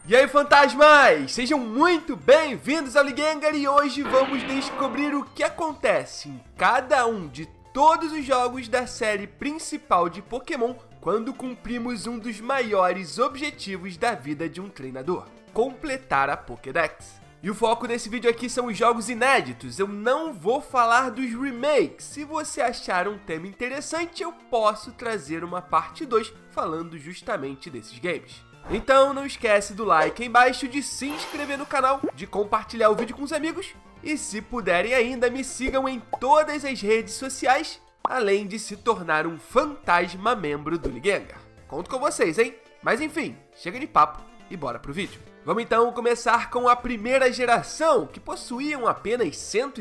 E aí, fantasmas! Sejam muito bem-vindos ao Ligengar e hoje vamos descobrir o que acontece em cada um de todos os jogos da série principal de Pokémon quando cumprimos um dos maiores objetivos da vida de um treinador: completar a Pokédex. E o foco desse vídeo aqui são os jogos inéditos, eu não vou falar dos remakes. Se você achar um tema interessante, eu posso trazer uma parte 2 falando justamente desses games. Então não esquece do like aí embaixo, de se inscrever no canal, de compartilhar o vídeo com os amigos e, se puderem ainda, me sigam em todas as redes sociais, além de se tornar um fantasma membro do Ligengar. Conto com vocês, hein? Mas enfim, chega de papo e bora pro vídeo. Vamos então começar com a primeira geração, que possuíam apenas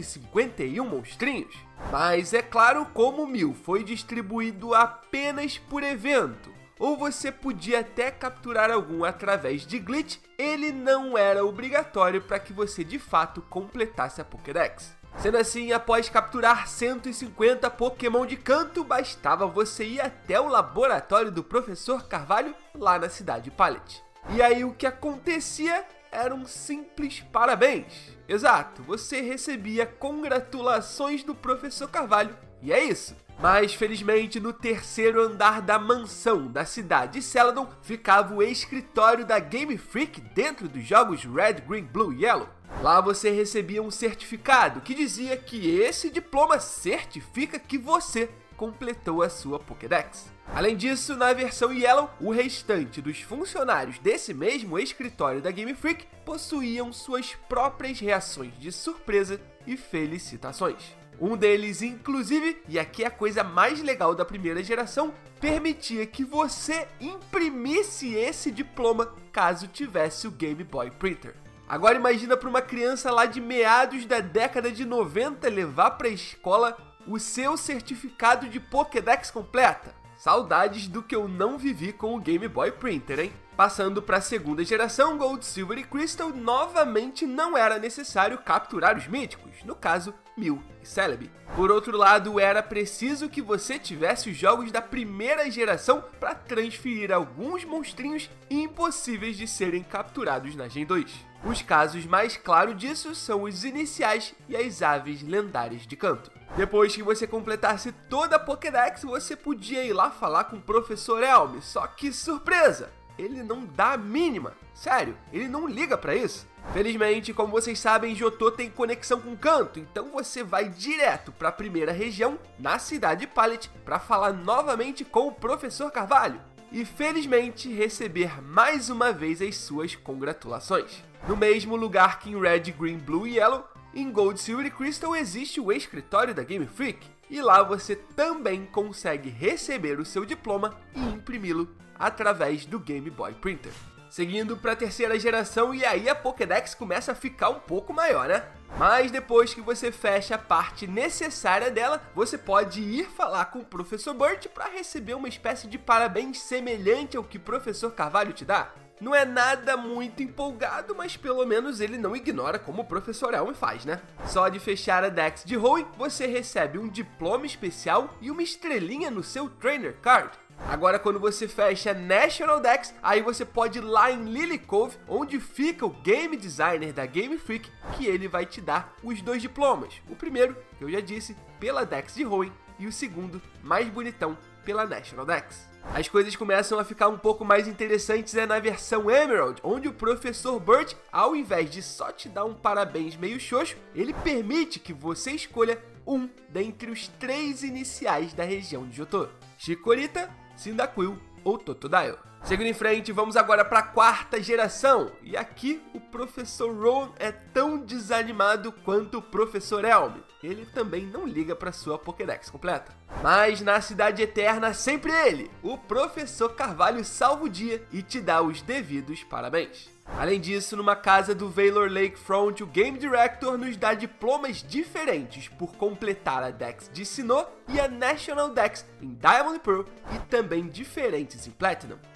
151 monstrinhos. Mas é claro, como o 1000 foi distribuído apenas por evento, ou você podia até capturar algum através de glitch, ele não era obrigatório para que você de fato completasse a Pokédex. Sendo assim, após capturar 150 Pokémon de canto, bastava você ir até o laboratório do Professor Carvalho, lá na cidade Pallet. E aí o que acontecia era um simples parabéns. Exato, você recebia congratulações do Professor Carvalho, e é isso. Mas, felizmente, no terceiro andar da mansão da cidade Celadon ficava o escritório da Game Freak dentro dos jogos Red, Green, Blue e Yellow. Lá você recebia um certificado que dizia que esse diploma certifica que você completou a sua Pokédex. Além disso, na versão Yellow, o restante dos funcionários desse mesmo escritório da Game Freak possuíam suas próprias reações de surpresa e felicitações. Um deles, inclusive, e aqui é a coisa mais legal da primeira geração, permitia que você imprimisse esse diploma caso tivesse o Game Boy Printer. Agora imagina para uma criança lá de meados da década de 90 levar para a escola o seu certificado de Pokédex completa. Saudades do que eu não vivi com o Game Boy Printer, hein? Passando para a segunda geração, Gold, Silver e Crystal, novamente não era necessário capturar os míticos, no caso, 1000 e Celebi. Por outro lado, era preciso que você tivesse os jogos da primeira geração para transferir alguns monstrinhos impossíveis de serem capturados na Gen 2. Os casos mais claros disso são os iniciais e as aves lendárias de canto. Depois que você completasse toda a Pokédex, você podia ir lá falar com o Professor Elm, só que surpresa! Ele não dá a mínima. Sério, ele não liga pra isso. Felizmente, como vocês sabem, Johto tem conexão com canto, então você vai direto para a primeira região, na cidade Pallet, para falar novamente com o Professor Carvalho e, felizmente, receber mais uma vez as suas congratulações. No mesmo lugar que em Red, Green, Blue e Yellow, em Gold, Silver e Crystal existe o escritório da Game Freak, e lá você também consegue receber o seu diploma e imprimi-lo através do Game Boy Printer. Seguindo para a terceira geração, e aí a Pokédex começa a ficar um pouco maior, né? Mas depois que você fecha a parte necessária dela, você pode ir falar com o Professor Burt para receber uma espécie de parabéns semelhante ao que o Professor Carvalho te dá. Não é nada muito empolgado, mas pelo menos ele não ignora como o Professor Elm faz, né? Só de fechar a Dex de Hoenn, você recebe um diploma especial e uma estrelinha no seu Trainer Card. Agora, quando você fecha National Dex, aí você pode ir lá em Lily Cove, onde fica o Game Designer da Game Freak, que ele vai te dar os dois diplomas. O primeiro, que eu já disse, pela Dex de Hoenn, e o segundo, mais bonitão, pela National Dex. As coisas começam a ficar um pouco mais interessantes na versão Emerald, onde o Professor Burt, ao invés de só te dar um parabéns meio xoxo, ele permite que você escolha um dentre os 3 iniciais da região de Johto: Chikorita, Cyndaquil ou Totodile. Seguindo em frente, vamos agora para a quarta geração, e aqui o Professor Rowan é tão desanimado quanto o Professor Elm. Ele também não liga para sua Pokédex completa. Mas na Cidade Eterna, sempre ele, o Professor Carvalho, salva o dia e te dá os devidos parabéns. Além disso, numa casa do Valor Lakefront, o Game Director nos dá diplomas diferentes por completar a Dex de Sinnoh e a National Dex em Diamond e Pearl, e também diferentes em Platinum.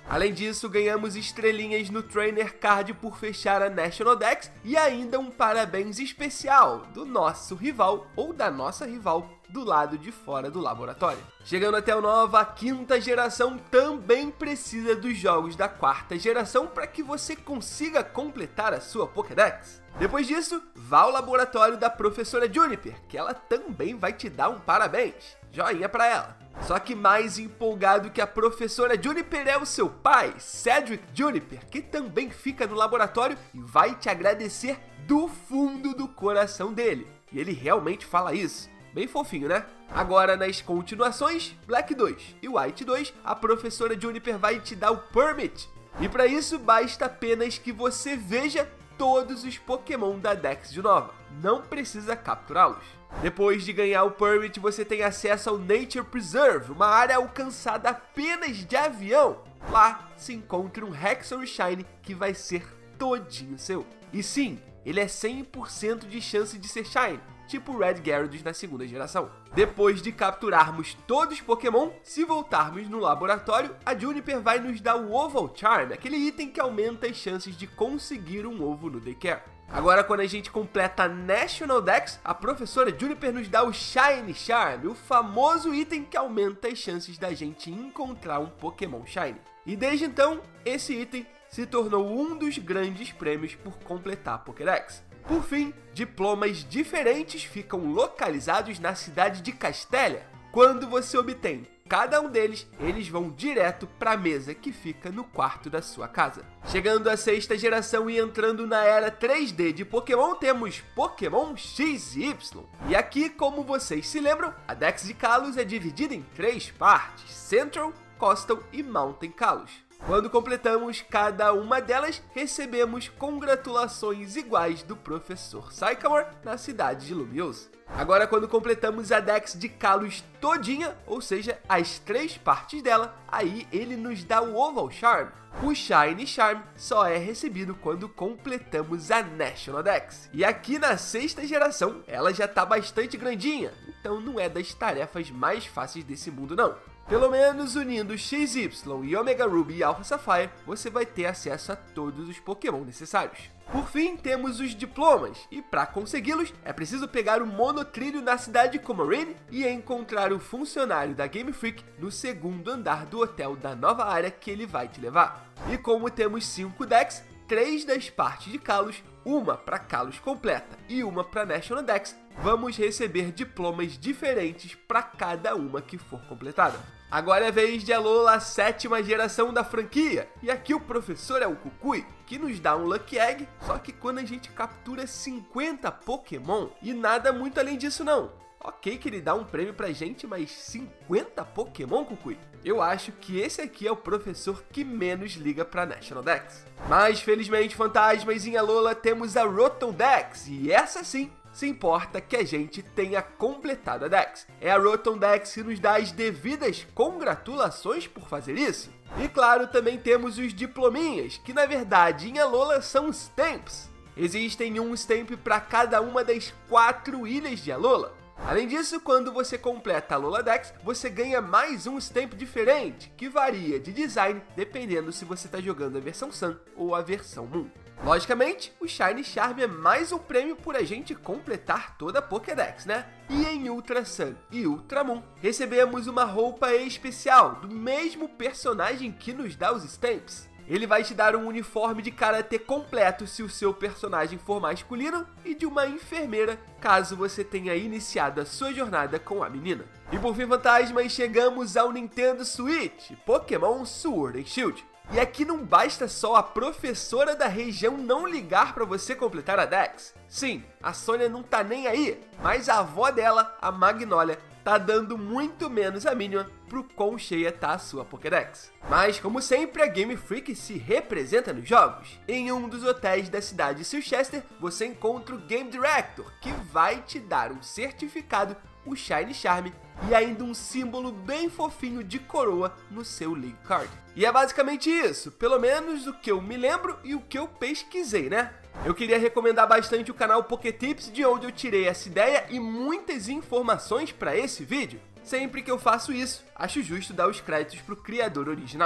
Além disso, ganhamos estrelinhas no Trainer Card por fechar a National Dex e ainda um parabéns especial do nosso rival ou da nossa rival do lado de fora do laboratório. Chegando até o Nova, a 5ª geração também precisa dos jogos da 4ª geração para que você consiga completar a sua Pokédex. Depois disso, vá ao laboratório da professora Juniper, que ela também vai te dar um parabéns. Joinha pra ela. Só que mais empolgado que a professora Juniper é o seu pai, Cedric Juniper, que também fica no laboratório e vai te agradecer do fundo do coração dele. E ele realmente fala isso. Bem fofinho, né? Agora, nas continuações, Black 2 e White 2, a professora Juniper vai te dar o Permit. E para isso, basta apenas que você veja todos os Pokémon da Dex de Nova. Não precisa capturá-los. Depois de ganhar o Permit, você tem acesso ao Nature Preserve, uma área alcançada apenas de avião. Lá se encontra um Hexor Shiny que vai ser todinho seu. E sim, ele é 100% de chance de ser Shiny, tipo o Red Gyarados na 2ª geração. Depois de capturarmos todos os Pokémon, se voltarmos no laboratório, a Juniper vai nos dar o Oval Charm, aquele item que aumenta as chances de conseguir um ovo no Daycare. Agora, quando a gente completa a National Dex, a professora Juniper nos dá o Shiny Charm, o famoso item que aumenta as chances da gente encontrar um Pokémon Shiny. E desde então, esse item se tornou um dos grandes prêmios por completar a Pokédex. Por fim, diplomas diferentes ficam localizados na cidade de Castelia. Quando você obtém cada um deles, eles vão direto para a mesa que fica no quarto da sua casa. Chegando à 6ª geração e entrando na era 3D de Pokémon, temos Pokémon X e Y. E aqui, como vocês se lembram, a Dex de Kalos é dividida em 3 partes: Central, Coastal e Mountain Kalos. Quando completamos cada uma delas, recebemos congratulações iguais do professor Sycamore na cidade de Lumiose. Agora, quando completamos a Dex de Kalos todinha, ou seja, as 3 partes dela, aí ele nos dá o Oval Charm. O Shiny Charm só é recebido quando completamos a National Dex. E aqui na 6ª geração, ela já tá bastante grandinha, então não é das tarefas mais fáceis desse mundo não. Pelo menos unindo XY e Omega Ruby e Alpha Sapphire, você vai ter acesso a todos os Pokémon necessários. Por fim, temos os diplomas, e para consegui-los, é preciso pegar o monotrilho na cidade de Coumarine e encontrar o funcionário da Game Freak no 2º andar do hotel da nova área que ele vai te levar. E como temos 5 decks, 3 das partes de Kalos, uma para Kalos completa e uma para National Dex, vamos receber diplomas diferentes para cada uma que for completada. Agora é vez de Alola, a 7ª geração da franquia, e aqui o professor é o Kukui, que nos dá um Lucky Egg, só que quando a gente captura 50 Pokémon, e nada muito além disso não. Ok que ele dá um prêmio pra gente, mas 50 Pokémon, Kukui? Eu acho que esse aqui é o professor que menos liga pra National Dex. Mas felizmente, fantasmas, em Alola temos a Rotom Dex, e essa sim se importa que a gente tenha completado a Dex. É a Rotom Dex que nos dá as devidas congratulações por fazer isso. E claro, também temos os diplominhas, que na verdade em Alola são Stamps. Existem um Stamp para cada uma das 4 ilhas de Alola. Além disso, quando você completa a Alola Dex, você ganha mais um Stamp diferente, que varia de design dependendo se você está jogando a versão Sun ou a versão Moon. Logicamente, o Shiny Charm é mais um prêmio por a gente completar toda a Pokédex, né? E em Ultra Sun e Ultra Moon, recebemos uma roupa especial do mesmo personagem que nos dá os Stamps. Ele vai te dar um uniforme de karatê completo se o seu personagem for masculino e de uma enfermeira, caso você tenha iniciado a sua jornada com a menina. E por fim, fantasmas, chegamos ao Nintendo Switch, Pokémon Sword and Shield. E aqui não basta só a professora da região não ligar para você completar a Dex. Sim, a Sônia não tá nem aí, mas a avó dela, a Magnolia, tá dando muito menos a mínima pro quão cheia tá a sua Pokédex. Mas, como sempre, a Game Freak se representa nos jogos. Em um dos hotéis da cidade de Silchester, você encontra o Game Director, que vai te dar um certificado, o Shiny Charm e ainda um símbolo bem fofinho de coroa no seu League Card. E é basicamente isso, pelo menos o que eu me lembro e o que eu pesquisei, né? Eu queria recomendar bastante o canal Pokétips, de onde eu tirei essa ideia e muitas informações para esse vídeo. Sempre que eu faço isso, acho justo dar os créditos pro criador original.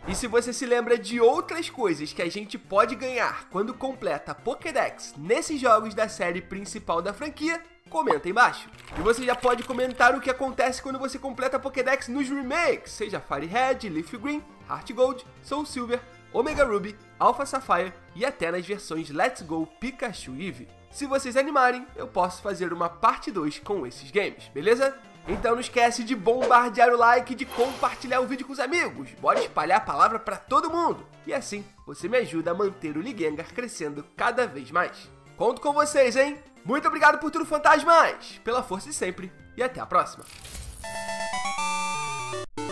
E se você se lembra de outras coisas que a gente pode ganhar quando completa Pokédex nesses jogos da série principal da franquia, comenta aí embaixo. E você já pode comentar o que acontece quando você completa Pokédex nos remakes, seja Fire Red, Leaf Green, Heart Gold, Soul Silver, Omega Ruby, Alpha Sapphire e até nas versões Let's Go Pikachu e Eevee. Se vocês animarem, eu posso fazer uma parte 2 com esses games, beleza? Então não esquece de bombardear o like e de compartilhar o vídeo com os amigos. Bora espalhar a palavra para todo mundo. E assim, você me ajuda a manter o Ligengar crescendo cada vez mais. Conto com vocês, hein? Muito obrigado por tudo, fantasmas! Pela força de sempre e até a próxima!